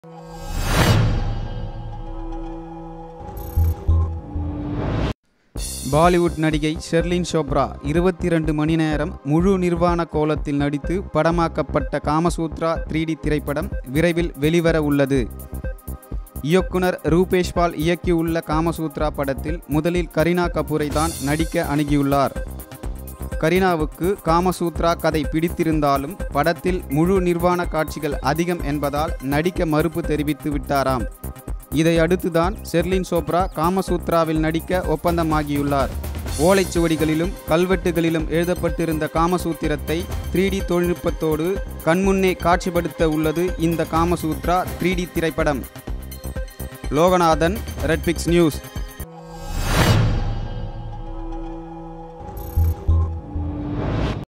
பாலிவுட் நடிகை ஷெர்லின் சோப்ரா 22 மணி நேரம் முழு நிர்வாண கோலத்தில் நடித்து படமாக்கப்பட்ட காமசூத்ரா 3D திரைப்படம் விரைவில் வெளிவர உள்ளது. இயக்குனர் ரூபேஷ் பால் இயக்கியுள்ள காமசூத்ரா படத்தில் முதலில் கரீனா கபூரை தான் நடிக்க அணுகியுள்ளார். கரீனாவுக்கு காமசூத்ரா கதை பிடித்திருந்தாலும் படத்தில் முழு நிர்வாண காட்சிகள் அதிகம் என்பதால் நடிக்க மறுப்பு தெரிவித்து விட்டாராம். இதை அடுத்துதான் ஷெர்லின் சோப்ரா காமசூத்ராவில் நடிக்க ஒப்பந்தமாகியுள்ளார். ஓலைச்சுவடிகளிலும் கல்வெட்டுகளிலும் எழுதப்பட்டிருந்த காமசூத்திரத்தை 3D தொழில்நுட்பத்தோடு கண்முன்னே காட்சிப்படுத்த உள்ளது இந்த காமசூத்ரா 3D திரைப்படம். Loganathan, Redpix news.